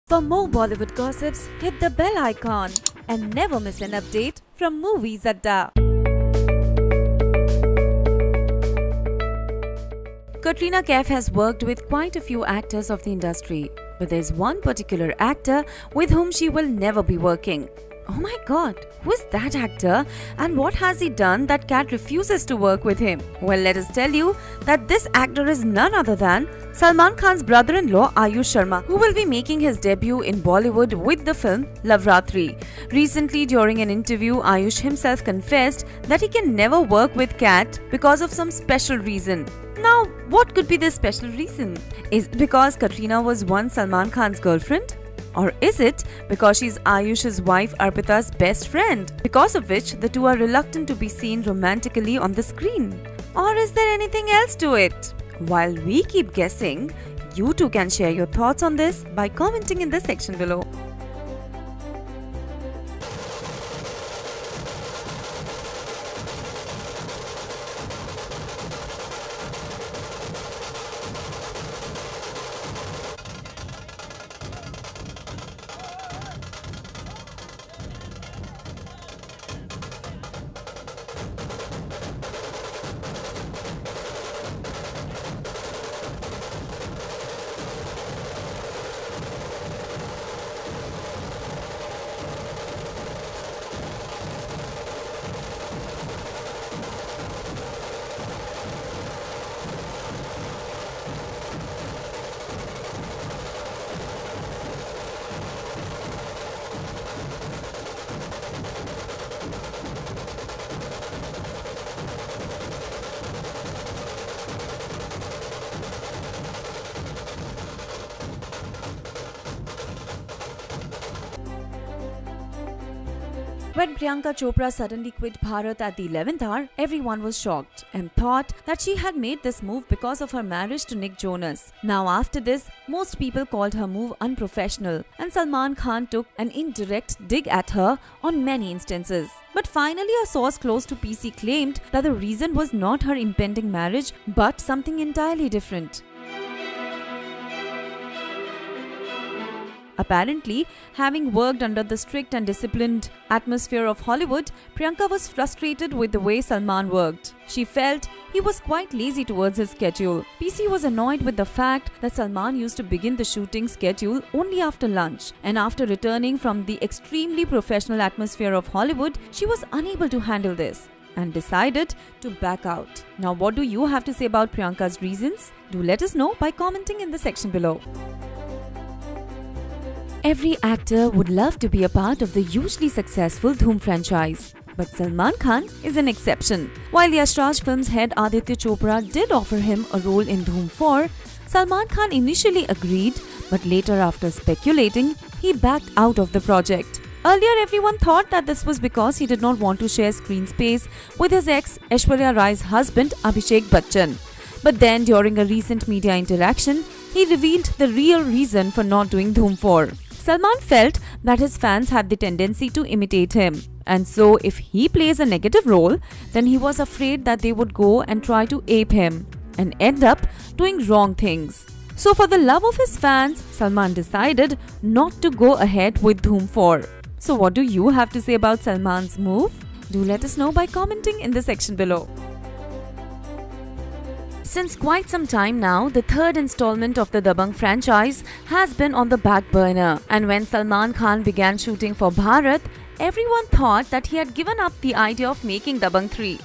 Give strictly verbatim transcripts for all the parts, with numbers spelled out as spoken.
For more Bollywood gossips, hit the bell icon and never miss an update from Movies Adda. Katrina Kaif has worked with quite a few actors of the industry, but there's one particular actor with whom she will never be working. Oh my god, who is that actor and what has he done that Kat refuses to work with him? Well, let us tell you that this actor is none other than Salman Khan's brother-in-law Ayush Sharma, who will be making his debut in Bollywood with the film Lavratri. Recently, during an interview, Ayush himself confessed that he can never work with Kat because of some special reason. Now, what could be this special reason? Is it because Katrina was once Salman Khan's girlfriend? Or is it because she's Ayush's wife Arpita's best friend, because of which the two are reluctant to be seen romantically on the screen? Or is there anything else to it? While we keep guessing, you too can share your thoughts on this by commenting in the section below. When Priyanka Chopra suddenly quit Bharat at the eleventh hour, everyone was shocked and thought that she had made this move because of her marriage to Nick Jonas. Now after this, most people called her move unprofessional and Salman Khan took an indirect dig at her on many instances. But finally, a source close to P C claimed that the reason was not her impending marriage but something entirely different. Apparently, having worked under the strict and disciplined atmosphere of Hollywood, Priyanka was frustrated with the way Salman worked. She felt he was quite lazy towards his schedule. P C was annoyed with the fact that Salman used to begin the shooting schedule only after lunch, and after returning from the extremely professional atmosphere of Hollywood, she was unable to handle this and decided to back out. Now, what do you have to say about Priyanka's reasons? Do let us know by commenting in the section below. Every actor would love to be a part of the hugely successful Dhoom franchise. But Salman Khan is an exception. While Yash Raj Films head Aditya Chopra did offer him a role in Dhoom four, Salman Khan initially agreed, but later after speculating, he backed out of the project. Earlier, everyone thought that this was because he did not want to share screen space with his ex Aishwarya Rai's husband Abhishek Bachchan. But then, during a recent media interaction, he revealed the real reason for not doing Dhoom four. Salman felt that his fans had the tendency to imitate him, and so if he plays a negative role, then he was afraid that they would go and try to ape him and end up doing wrong things. So for the love of his fans, Salman decided not to go ahead with Dhoom four. So what do you have to say about Salman's move? Do let us know by commenting in the section below. Since quite some time now, the third installment of the Dabangg franchise has been on the back burner, and when Salman Khan began shooting for Bharat, everyone thought that he had given up the idea of making Dabangg three.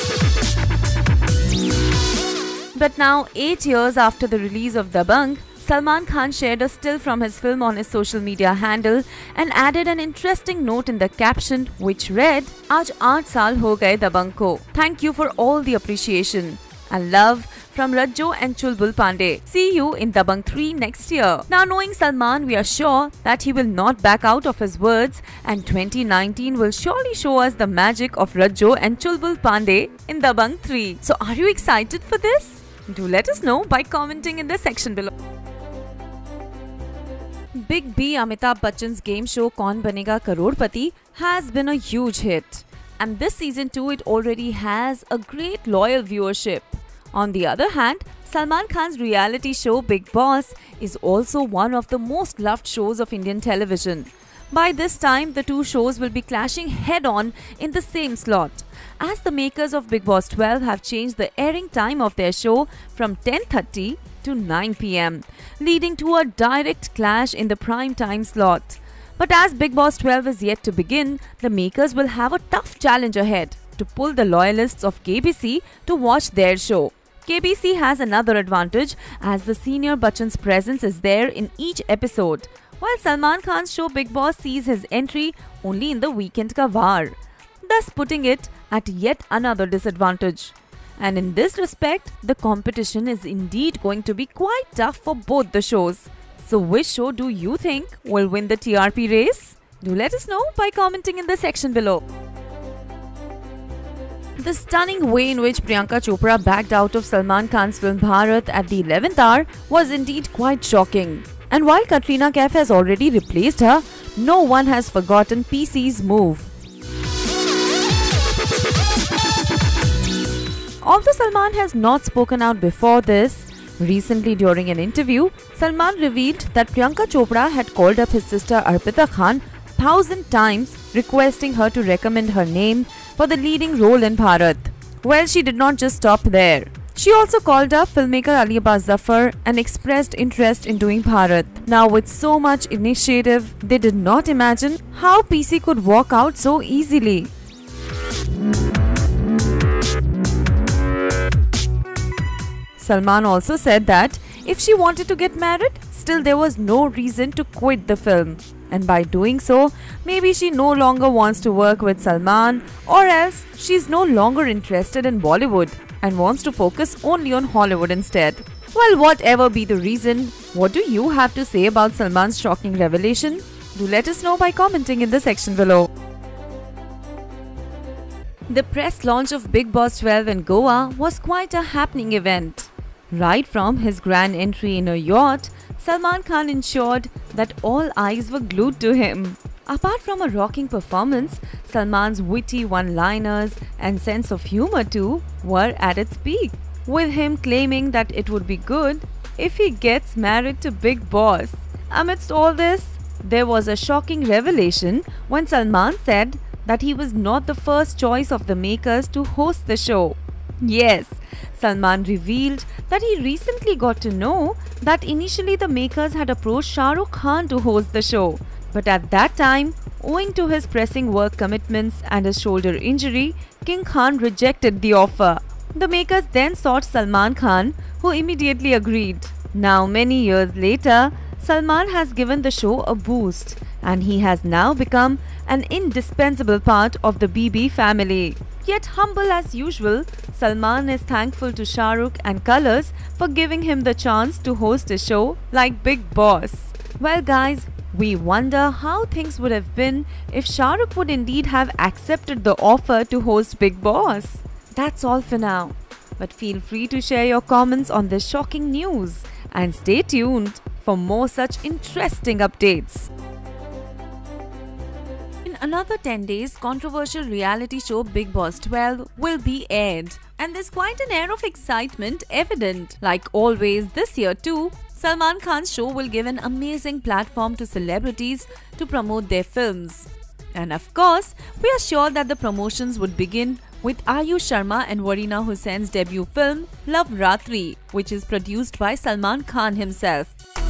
But now, eight years after the release of Dabangg, Salman Khan shared a still from his film on his social media handle and added an interesting note in the caption which read, "Aaj eight saal ho gaye Dabangg ko. Thank you for all the appreciation and love from Rajjo and Chulbul Pandey. See you in Dabangg three next year." Now, knowing Salman, we are sure that he will not back out of his words, and twenty nineteen will surely show us the magic of Rajjo and Chulbul Pandey in Dabangg three. So are you excited for this? Do let us know by commenting in the section below. Big B Amitabh Bachchan's game show Kaun Banega Crorepati has been a huge hit, and this season two it already has a great loyal viewership. On the other hand, Salman Khan's reality show Bigg Boss is also one of the most loved shows of Indian television. By this time, the two shows will be clashing head-on in the same slot, as the makers of Bigg Boss twelve have changed the airing time of their show from ten thirty to nine p m, leading to a direct clash in the prime time slot. But as Bigg Boss twelve is yet to begin, the makers will have a tough challenge ahead to pull the loyalists of K B C to watch their show. K B C has another advantage as the senior Bachchan's presence is there in each episode, while Salman Khan's show Bigg Boss sees his entry only in the weekend ka War, thus putting it at yet another disadvantage. And in this respect, the competition is indeed going to be quite tough for both the shows. So which show do you think will win the T R P race? Do let us know by commenting in the section below. The stunning way in which Priyanka Chopra backed out of Salman Khan's film Bharat at the eleventh hour was indeed quite shocking. And while Katrina Kaif has already replaced her, no one has forgotten P C's move. Although Salman has not spoken out before this, recently during an interview, Salman revealed that Priyanka Chopra had called up his sister Arpita Khan thousand times requesting her to recommend her name for the leading role in Bharat. Well, she did not just stop there. She also called up filmmaker Ali Abbas Zafar and expressed interest in doing Bharat. Now, with so much initiative, they did not imagine how P C could walk out so easily. Salman also said that if she wanted to get married, still there was no reason to quit the film. And by doing so, maybe she no longer wants to work with Salman, or else she's no longer interested in Bollywood and wants to focus only on Hollywood instead. Well, whatever be the reason, what do you have to say about Salman's shocking revelation? Do let us know by commenting in the section below. The press launch of Bigg Boss twelve in Goa was quite a happening event. Right from his grand entry in a yacht, Salman Khan ensured that all eyes were glued to him. Apart from a rocking performance, Salman's witty one-liners and sense of humor too were at its peak, with him claiming that it would be good if he gets married to Bigg Boss. Amidst all this, there was a shocking revelation when Salman said that he was not the first choice of the makers to host the show. Yes, Salman revealed that he recently got to know that initially the makers had approached Shah Rukh Khan to host the show. But at that time, owing to his pressing work commitments and his shoulder injury, King Khan rejected the offer. The makers then sought Salman Khan, who immediately agreed. Now, many years later, Salman has given the show a boost, and he has now become an indispensable part of the B B family. Yet humble as usual, Salman is thankful to Shah Rukh and Colors for giving him the chance to host a show like Bigg Boss. Well guys, we wonder how things would have been if Shah Rukh would indeed have accepted the offer to host Bigg Boss. That's all for now. But feel free to share your comments on this shocking news and stay tuned for more such interesting updates. In another ten days, controversial reality show Bigg Boss twelve will be aired. And there's quite an air of excitement evident. Like always, this year too, Salman Khan's show will give an amazing platform to celebrities to promote their films. And of course, we are sure that the promotions would begin with Ayush Sharma and Warina Hussein's debut film Love Ratri, which is produced by Salman Khan himself.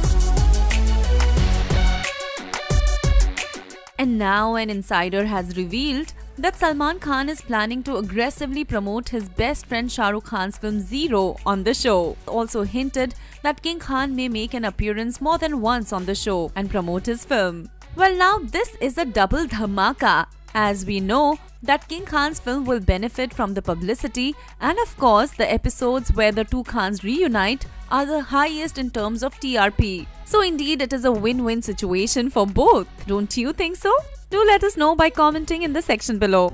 And now an insider has revealed that Salman Khan is planning to aggressively promote his best friend Shah Rukh Khan's film Zero on the show. Also hinted that King Khan may make an appearance more than once on the show and promote his film. Well, now this is a double dhamaka, as we know that King Khan's film will benefit from the publicity, and of course the episodes where the two Khans reunite are the highest in terms of T R P. So indeed it is a win-win situation for both. Don't you think so? Do let us know by commenting in the section below.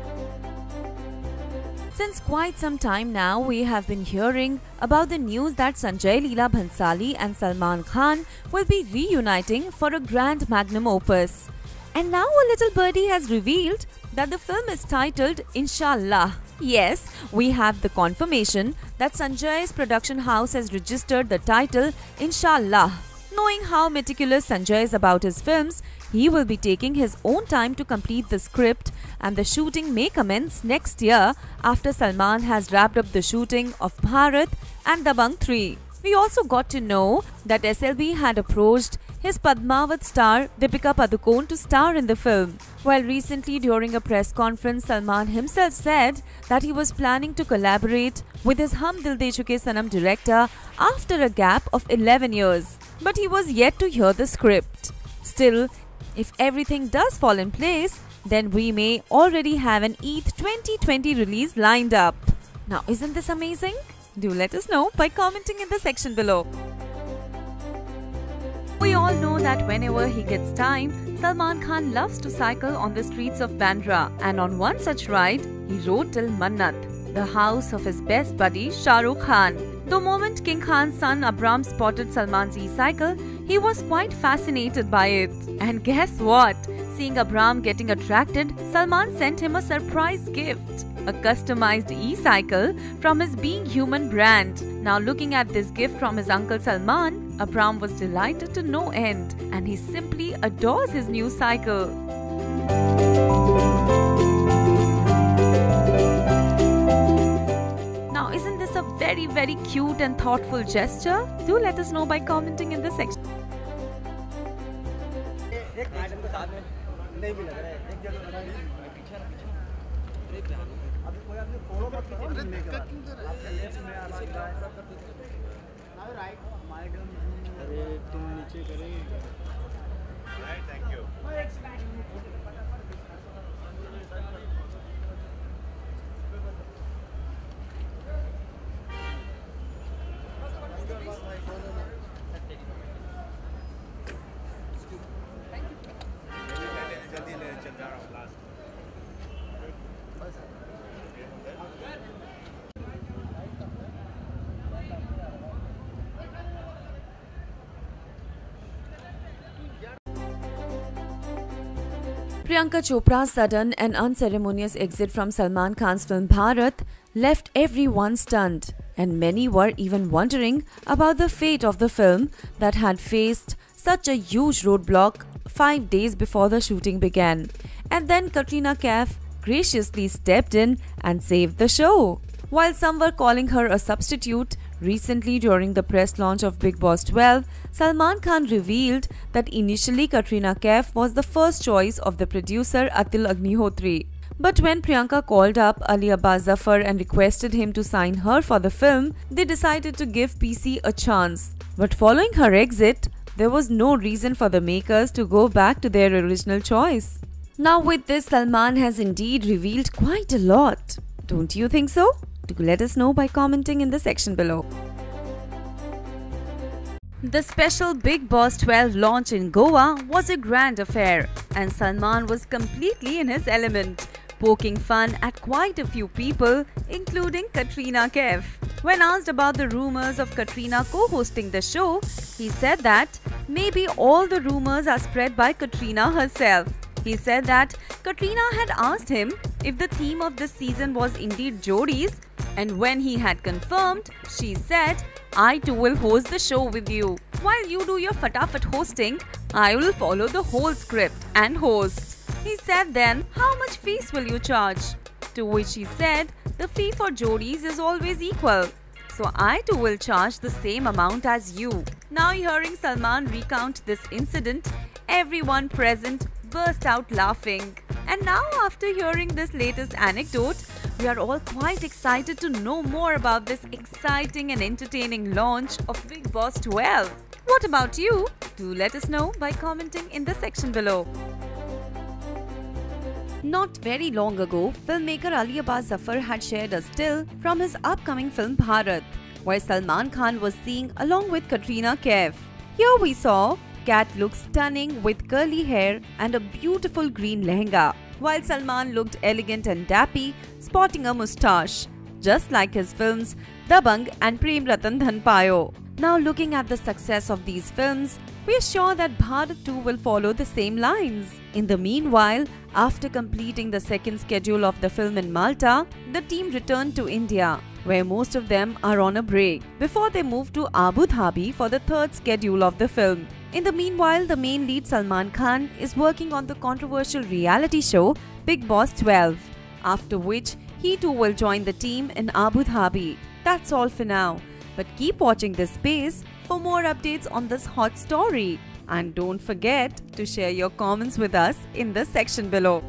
Since quite some time now, we have been hearing about the news that Sanjay Leela Bhansali and Salman Khan will be reuniting for a grand magnum opus. And now a little birdie has revealed that the film is titled Inshallah. Yes, we have the confirmation that Sanjay's production house has registered the title Inshallah. Knowing how meticulous Sanjay is about his films, he will be taking his own time to complete the script, and the shooting may commence next year after Salman has wrapped up the shooting of Bharat and Dabangg three. We also got to know that S L B had approached his Padmavat star Deepika Padukone to star in the film. While recently during a press conference, Salman himself said that he was planning to collaborate with his Hum Dil De Chuke Sanam director after a gap of eleven years. But he was yet to hear the script. Still, if everything does fall in place, then we may already have an Eid twenty twenty release lined up. Now, isn't this amazing? Do let us know by commenting in the section below. We all know that whenever he gets time, Salman Khan loves to cycle on the streets of Bandra, and on one such ride, he rode till Mannat, the house of his best buddy Shah Rukh Khan. The moment King Khan's son Abram spotted Salman's e-cycle, he was quite fascinated by it. And guess what? Seeing Abram getting attracted, Salman sent him a surprise gift, a customized e-cycle from his Being Human brand. Now looking at this gift from his uncle Salman, Abram was delighted to no end, and he simply adores his new cycle. Now isn't this a very very cute and thoughtful gesture? Do let us know by commenting in the section. Thank you. Priyanka Chopra's sudden and unceremonious exit from Salman Khan's film Bharat left everyone stunned, and many were even wondering about the fate of the film that had faced such a huge roadblock five days before the shooting began. And then Katrina Kaif graciously stepped in and saved the show. While some were calling her a substitute, recently during the press launch of Bigg Boss twelve, Salman Khan revealed that initially Katrina Kaif was the first choice of the producer Atul Agnihotri. But when Priyanka called up Ali Abbas Zafar and requested him to sign her for the film, they decided to give P C a chance. But following her exit, there was no reason for the makers to go back to their original choice. Now with this, Salman has indeed revealed quite a lot. Don't you think so? Do let us know by commenting in the section below. The special Bigg Boss twelve launch in Goa was a grand affair, and Salman was completely in his element, poking fun at quite a few people, including Katrina Kaif. When asked about the rumors of Katrina co-hosting the show, he said that maybe all the rumors are spread by Katrina herself. He said that Katrina had asked him if the theme of this season was indeed Jodis, and when he had confirmed, she said, "I too will host the show with you. While you do your fatafat hosting, I will follow the whole script and host." He said then, "How much fees will you charge?" To which she said, "The fee for Jodis is always equal, so I too will charge the same amount as you." Now hearing Salman recount this incident, everyone present burst out laughing. And now after hearing this latest anecdote, we are all quite excited to know more about this exciting and entertaining launch of Bigg Boss twelve. What about you? Do let us know by commenting in the section below. Not very long ago, filmmaker Ali Abbas Zafar had shared a still from his upcoming film Bharat, where Salman Khan was seen along with Katrina Kaif. Here we saw Kat looks stunning with curly hair and a beautiful green lehenga, while Salman looked elegant and dappy, sporting a moustache, just like his films Dabangg and Prem Ratan Dhan Payo. Now looking at the success of these films, We are sure that Bharat two will follow the same lines. In the meanwhile, after completing the second schedule of the film in Malta, the team returned to India, where most of them are on a break, before they move to Abu Dhabi for the third schedule of the film. In the meanwhile, the main lead Salman Khan is working on the controversial reality show Bigg Boss twelve, after which he too will join the team in Abu Dhabi. That's all for now, but keep watching this space for more updates on this hot story. And don't forget to share your comments with us in the section below.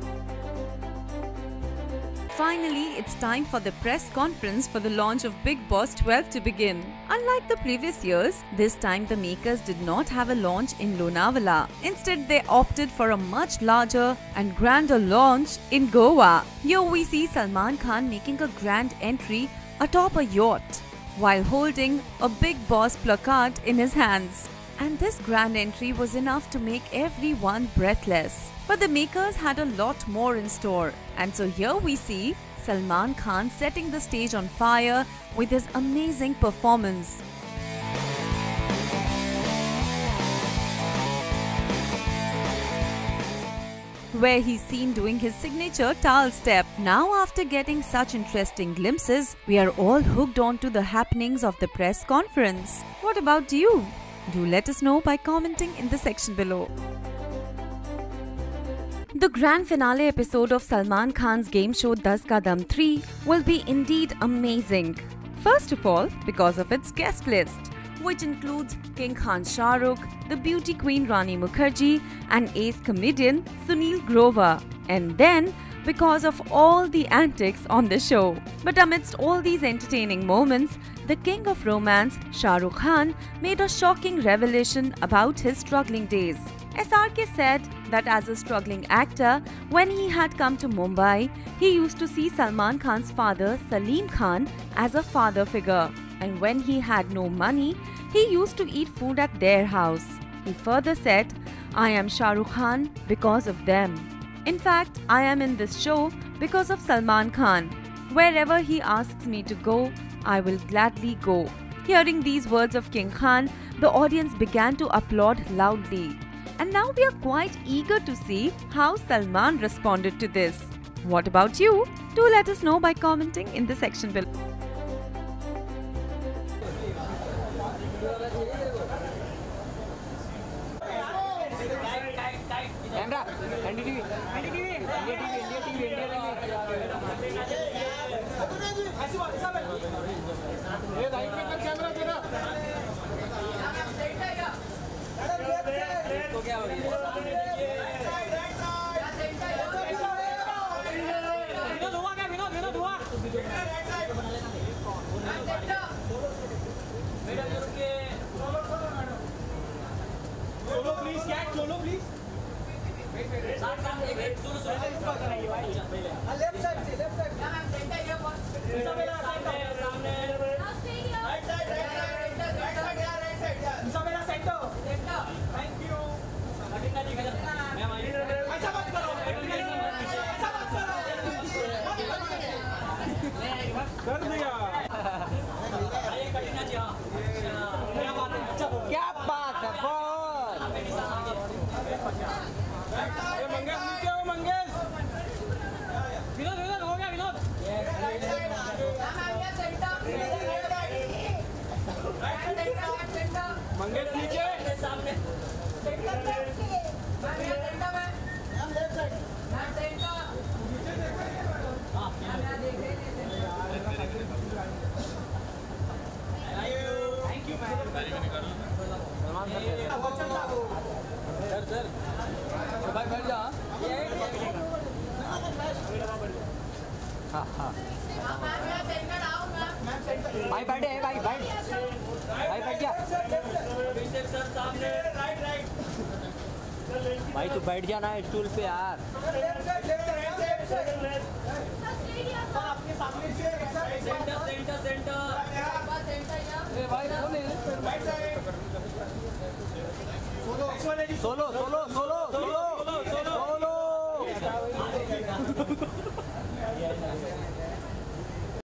Finally, it's time for the press conference for the launch of Bigg Boss twelve to begin. Unlike the previous years, this time the makers did not have a launch in Lonavala. Instead, they opted for a much larger and grander launch in Goa. Here we see Salman Khan making a grand entry atop a yacht while holding a Bigg Boss placard in his hands. And this grand entry was enough to make everyone breathless. But the makers had a lot more in store. And so here we see Salman Khan setting the stage on fire with his amazing performance. Where he's seen doing his signature Tal step. Now, after getting such interesting glimpses, we are all hooked on to the happenings of the press conference. What about you? Do let us know by commenting in the section below. The grand finale episode of Salman Khan's game show Das Ka Dam three will be indeed amazing. First of all, because of its guest list, which includes King Khan Shah Rukh, the beauty queen Rani Mukherjee, and ace comedian Sunil Grover. And then, because of all the antics on the show. But amidst all these entertaining moments, the king of romance, Shah Rukh Khan, made a shocking revelation about his struggling days. S R K said that as a struggling actor, when he had come to Mumbai, he used to see Salman Khan's father, Salim Khan, as a father figure. And when he had no money, he used to eat food at their house. He further said, "I am Shah Rukh Khan because of them. In fact, I am in this show because of Salman Khan. Wherever he asks me to go, I will gladly go." Hearing these words of King Khan, the audience began to applaud loudly. And now we are quite eager to see how Salman responded to this. What about you? Do let us know by commenting in the section below. Camera, N D T V, N D T V, India T V, India T V, India T V. ये right में कर camera तेरा। तो क्या हो गया? विनोद हुआ क्या? विनोद विनोद हुआ? मैडम रुकिए। सोलो प्लीज क्या? Solo please. लेफ्ट साइड से लेफ्ट साइड सामने सामने right side right side right side यार राइट साइड सबेरा centre centre thank you cutting जी मैम आई ऐसा मत करो ऐसा मत करो कर दिया आइए कटिंग जी हां क्या बात है अच्छा क्या बात है बहुत ये मंगेश नीचे हो मंगेश विनोद विनोद हो गया विनोद मंगेश नीचे सामने थैंक यू सर सर भाई बैठ जा हाँ हाँ भाई बैठे हैं भाई बैठ भाई बैठ जा भाई तू बैठ जाना स्टूल पे यार सेंटर सेंटर भाई solo solo solo solo solo